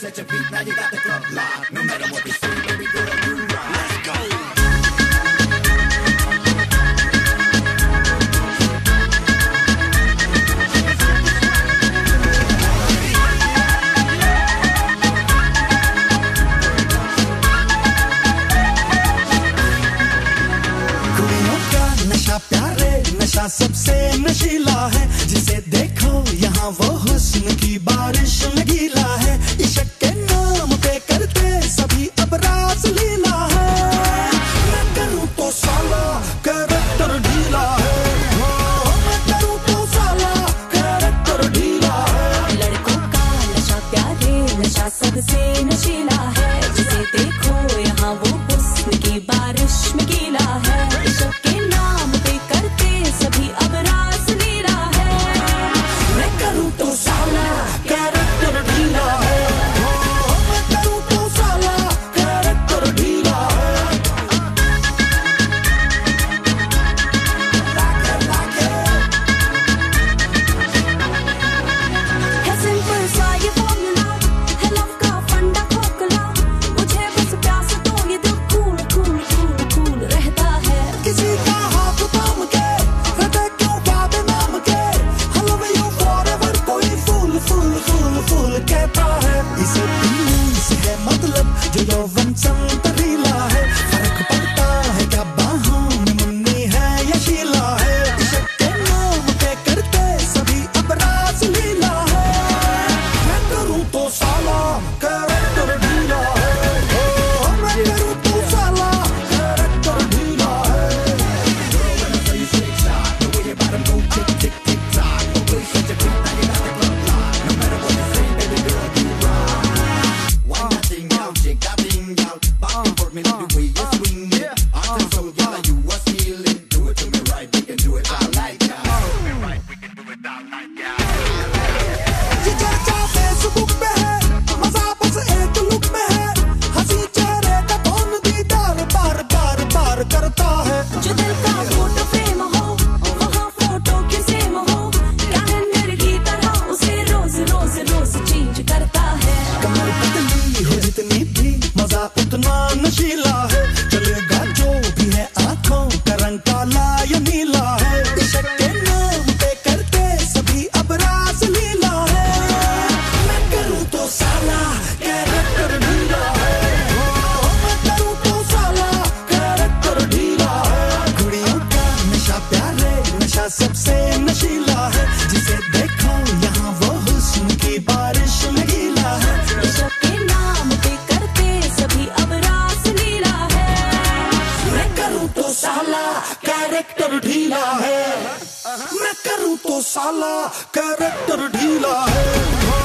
set your feet, now you got the club locked. No matter what they say, baby girl, you rock. Let's go. नशा प्यारे नशा सबसे नशीला है, जिसे देखो यहाँ वो हुस्न की बारिश में गीला है। इश्क के नाम पे करते सभी अब रास लीला है। मैं करूँ तो साला कैरेक्टर ढीला है, मैं करूँ तो साला कैरेक्टर ढीला है। लड़कों का नशा प्यारे नशा सबसे नशीला है, जिसे देखो यहाँ वो हुस्न की बारिश में गीला है। इश्क के नाम पे करते सभी अब रास लीला है। मैं करूँ तो साला कैरेक्टर ढीला है, मैं करूँ तो साला कैरेक्टर ढीला है। है सिंपल सा ये फॉर्मूला, है लव का फंडा खोखला। मुझे बस प्यास तो ये दिल कूल कूल कूल कूल रहता है। किसी का हाथ थाम के हृदय क्यों बाबे नाम के, I love you forever कोई फूल फूल फूल फूल कहता है। इसे पीने से है मतलब जो यौवन संतरीला है, फर्क पड़ता है क्या बाहों में मुन्नी है या शीला है। इश्क के नाम पे करते सभी अब रास लीला है। मैं करूँ तो साला कैरेक्टर ढीला है, मैं करूँ तो साला कैरेक्टर ढीला है। ये चर्चा फेसबुक पे है, मजा बस एक लुक में है। हंसी चेहरे का कौन दीदार बार बार बार करता है। जो दिल का फोटो फ्रेम हो वहाँ फोटो की सेम हो, कैलेंडर की तरह उसे रोज रोज रोज चेंज करता है। कमर पतली हो जितनी भी मजा उतना नशीला है, चलेगा जो भी है आंखों का रंग काला या नीला है। इश्क के नाम पे करते सभी अब रास लीला है। मैं करूँ तो साला कैरेक्टर ढीला है, मैं करूँ तो साला कैरेक्टर ढीला है। कुड़ियों का नशा प्यारे नशा सबसे नशीला है, जिसे देखो यहाँ वो हुस्न की बारिश में गीला है। इश्क के नाम पे करते सभी अब रास लीला है। मैं करूँ तो साला कैरेक्टर ढीला है, मैं करूँ तो साला कैरेक्टर ढीला है।